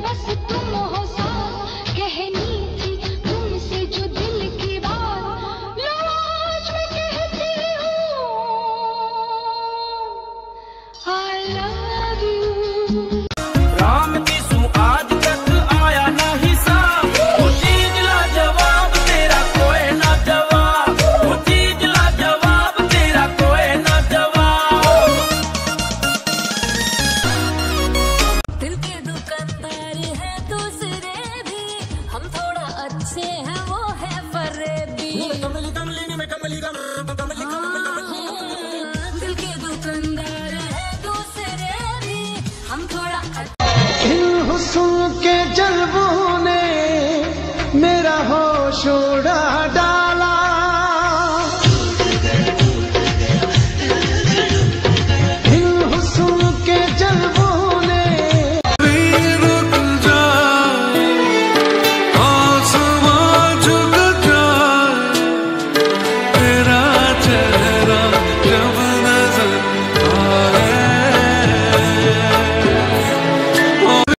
बस तुम हो साथ, कहनी थी तुमसे जो दिल की बात, लो आज मैं कहती हूँ I love you। राम जिसू आज तक आया नहीं साफ, वो चीज ला जवाब तेरा कोई ना जवाब, वो चीज ला जवाब तेरा कोई ना जवाब। दिल के दुकानदार है दूसरे भी, हम थोड़ा अच्छे हैं वो है फरेबी। दिल के दुकानदार है दूसरे भी, हम थोड़ा इन हुस्न के